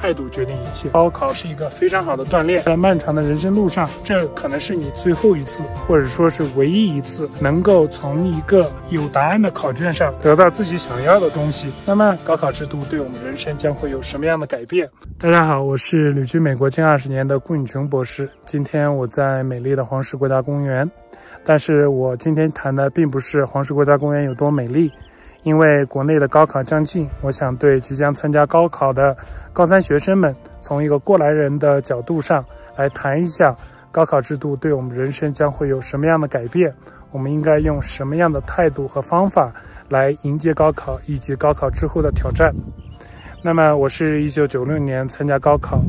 态度决定一切。高考是一个非常好的锻炼，在漫长的人生路上，这可能是你最后一次，或者说是唯一一次，能够从一个有答案的考卷上得到自己想要的东西。那么，高考制度对我们人生将会有什么样的改变？大家好，我是旅居美国近20年的顾允琼博士。今天我在美丽的黄石国家公园，但是我今天谈的并不是黄石国家公园有多美丽。因为国内的高考将近，我想对即将参加高考的高3学生们，从一个过来人的角度上来谈一下高考制度对我们人生将会有什么样的改变，我们应该用什么样的态度和方法来迎接高考以及高考之后的挑战。那么我是1996年参加高考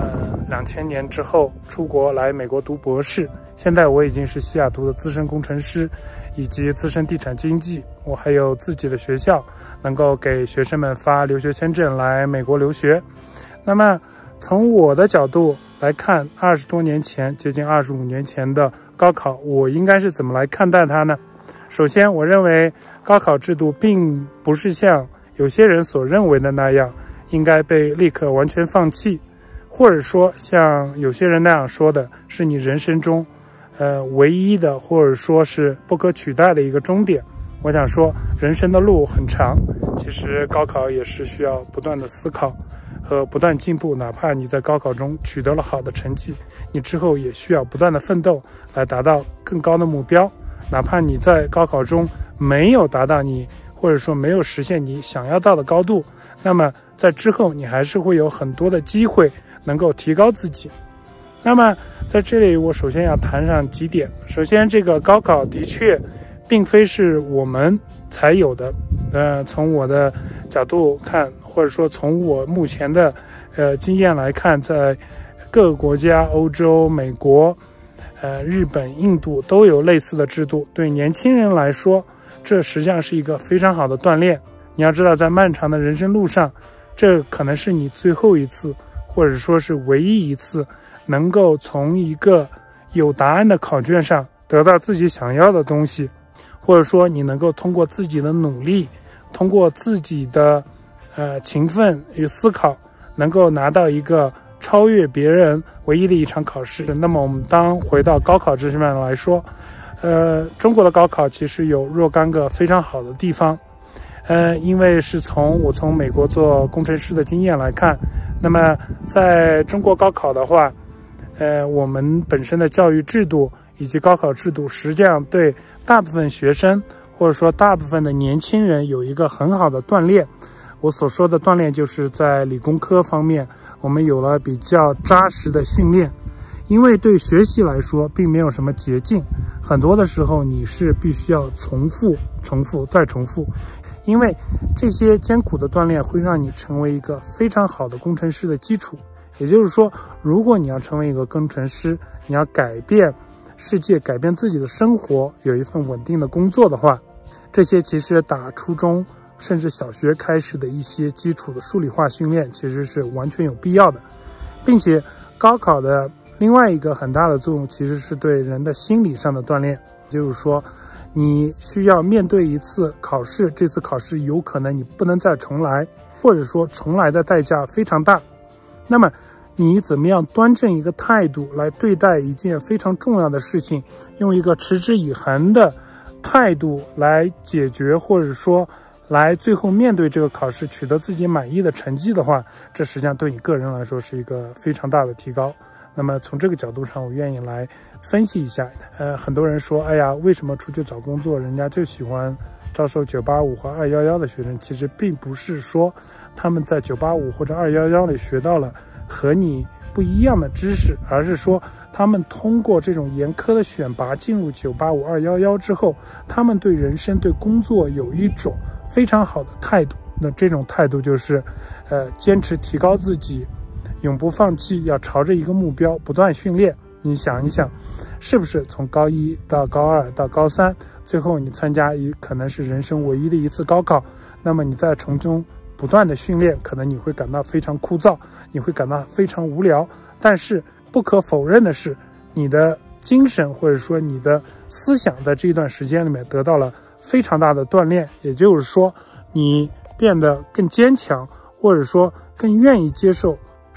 ，2000年之后出国来美国读博士，现在我已经是西雅图的资深工程师以及资深地产经纪，我还有自己的学校，能够给学生们发留学签证来美国留学。那么从我的角度来看，20多年前，接近25年前的高考，我应该是怎么来看待它呢？首先，我认为高考制度并不是像有些人所认为的那样应该被立刻完全放弃，或者说像有些人那样说的是你人生中唯一的或者说是不可取代的一个终点。我想说人生的路很长，其实高考也是需要不断的思考和不断进步，哪怕你在高考中取得了好的成绩，你之后也需要不断的奋斗来达到更高的目标。哪怕你在高考中没有达到你或者说没有实现你想要到的高度，那么在之后你还是会有很多的机会能够提高自己。那么在这里我首先要谈上几点。首先，这个高考的确并非是我们才有的，从我的角度看，或者说从我目前的经验来看，在各个国家，欧洲、美国、日本、印度都有类似的制度。对年轻人来说，这实际上是一个非常好的锻炼。你要知道，在漫长的人生路上，这可能是你最后一次，或者说是唯一一次，能够从一个有答案的考卷上得到自己想要的东西，或者说你能够通过自己的努力，通过自己的勤奋与思考，能够拿到一个超越别人唯一的一场考试。那么我们当回到高考这上面来说，中国的高考其实有若干个非常好的地方。因为是我从美国做工程师的经验来看，那么在中国高考的话，我们本身的教育制度以及高考制度，实际上对大部分学生或者说大部分的年轻人有一个很好的锻炼。我所说的锻炼，就是在理工科方面，我们有了比较扎实的训练。因为对学习来说，并没有什么捷径，很多的时候你是必须要重复、再重复。因为这些艰苦的锻炼会让你成为一个非常好的工程师的基础。也就是说，如果你要成为一个工程师，你要改变世界、改变自己的生活，有一份稳定的工作的话，这些其实打初中甚至小学开始的一些基础的数理化训练其实是完全有必要的。并且高考的另外一个很大的作用其实是对人的心理上的锻炼。就是说你需要面对一次考试，这次考试有可能你不能再重来，或者说重来的代价非常大。那么你怎么样端正一个态度来对待一件非常重要的事情，用一个持之以恒的态度来解决，或者说来最后面对这个考试取得自己满意的成绩的话，这实际上对你个人来说是一个非常大的提高。那么从这个角度上，我愿意来分析一下。很多人说，哎呀，为什么出去找工作人家就喜欢招收985和211的学生？其实并不是说他们在985或者211里学到了和你不一样的知识，而是说他们通过这种严苛的选拔进入985、211之后，他们对人生、对工作有一种非常好的态度。那这种态度就是坚持提高自己，永不放弃，要朝着一个目标不断训练。你想一想，是不是从高1到高2到高3，最后你参加可能是人生唯一的一次高考，那么你在从中不断的训练，可能你会感到非常枯燥，你会感到非常无聊，但是不可否认的是，你的精神或者说你的思想在这段时间里面得到了非常大的锻炼。也就是说，你变得更坚强，或者说更愿意接受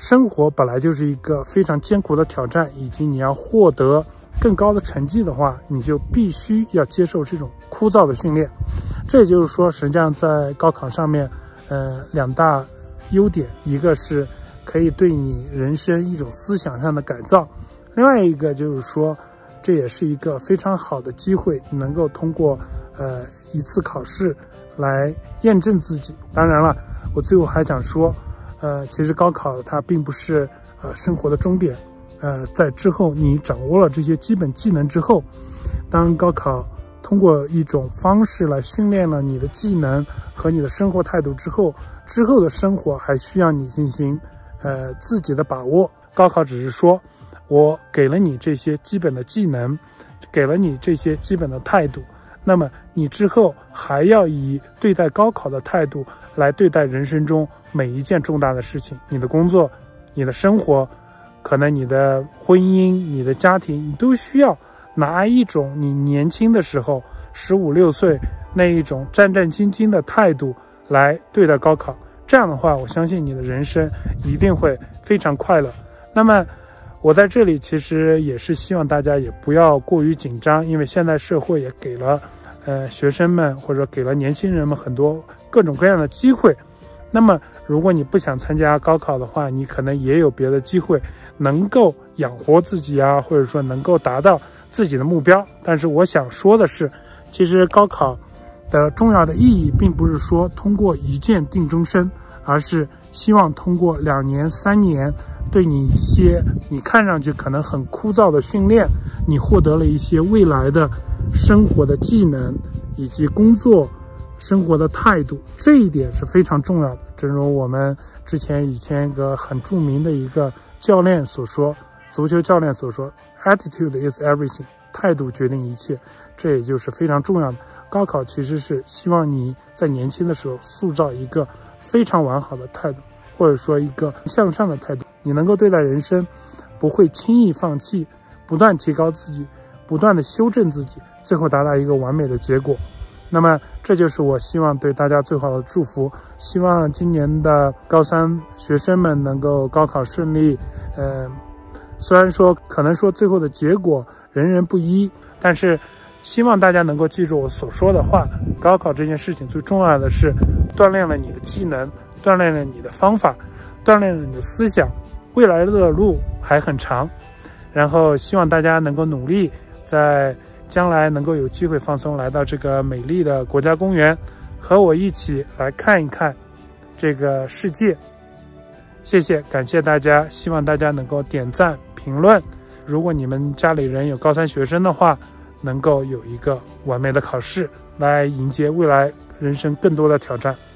生活本来就是一个非常艰苦的挑战，以及你要获得更高的成绩的话，你就必须要接受这种枯燥的训练。这也就是说，实际上在高考上面，两大优点，一个是可以对你人生一种思想上的改造，另外一个就是说，这也是一个非常好的机会，你能够通过一次考试来验证自己。当然了，我最后还想说，其实高考它并不是生活的终点，在之后你掌握了这些基本技能之后，当高考通过一种方式来训练了你的技能和你的生活态度之后的生活还需要你进行自己的把握。高考只是说我给了你这些基本的技能，给了你这些基本的态度，那么你之后还要以对待高考的态度来对待人生中每一件重大的事情，你的工作，你的生活，可能你的婚姻，你的家庭，你都需要拿一种你年轻的时候15、16岁那一种战战兢兢的态度来对待高考。这样的话，我相信你的人生一定会非常快乐。那么我在这里其实也是希望大家也不要过于紧张，因为现在社会也给了学生们或者给了年轻人们很多各种各样的机会。那么如果你不想参加高考的话，你可能也有别的机会能够养活自己啊，或者说能够达到自己的目标。但是我想说的是，其实高考的重要的意义并不是说通过一剑定终身，而是希望通过2年、3年对你一些你看上去可能很枯燥的训练，你获得了一些未来的生活的技能以及工作生活的态度，这一点是非常重要的。正如我们以前一个很著名的一个教练所说，足球教练所说 Attitude is everything， 态度决定一切，这也就是非常重要的。高考其实是希望你在年轻的时候塑造一个非常完好的态度，或者说一个向上的态度，你能够对待人生不会轻易放弃，不断提高自己，不断的修正自己，最后达到一个完美的结果。那么这就是我希望对大家最好的祝福，希望今年的高3学生们能够高考顺利。虽然说可能说最后的结果人人不一，但是希望大家能够记住我所说的话，高考这件事情最重要的是锻炼了你的技能，锻炼了你的方法，锻炼了你的思想，未来的路还很长。然后希望大家能够努力，在将来能够有机会放松来到这个美丽的国家公园，和我一起来看一看这个世界。谢谢，感谢大家，希望大家能够点赞评论。如果你们家里人有高3学生的话，能够有一个完美的考试，来迎接未来人生更多的挑战。